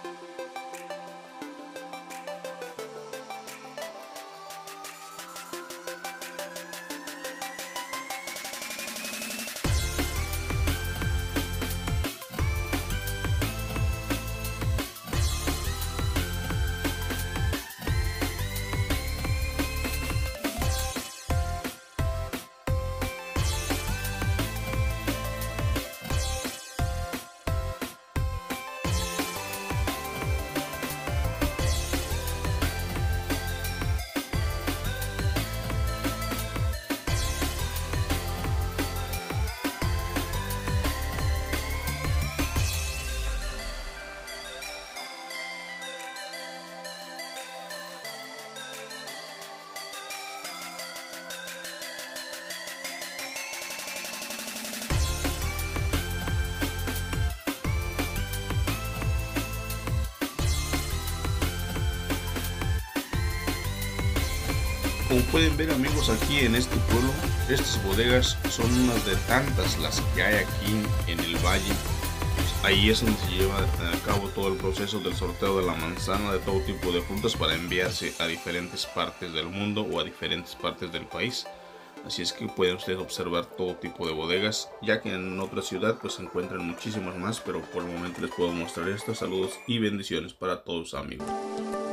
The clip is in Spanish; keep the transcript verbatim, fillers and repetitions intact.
Como pueden ver, amigos, aquí en este pueblo, estas bodegas son unas de tantas las que hay aquí en el valle. Ahí es donde se lleva a cabo todo el proceso del sorteo de la manzana, de todo tipo de frutas, para enviarse a diferentes partes del mundo o a diferentes partes del país. Así es que pueden ustedes observar todo tipo de bodegas, ya que en otra ciudad pues se encuentran muchísimas más, pero por el momento les puedo mostrar estas. Saludos y bendiciones para todos, amigos.